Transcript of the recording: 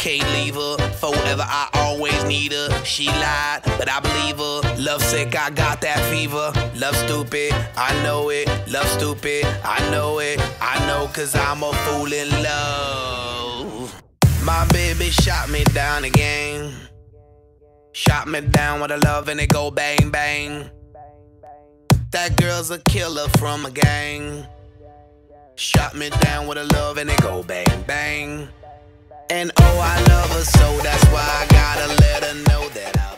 can't leave her. Forever, I always need her. She lied, but I believe her. Love sick, I got that fever. Love stupid, I know it. Love stupid, I know it. I know, cause I'm a fool in love. My baby shot me down again. Shot me down with a love and it go bang bang. That girl's a killer from a gang. Shot me down with a love and it go bang bang. And oh, I love her so, that's why I gotta let her know that I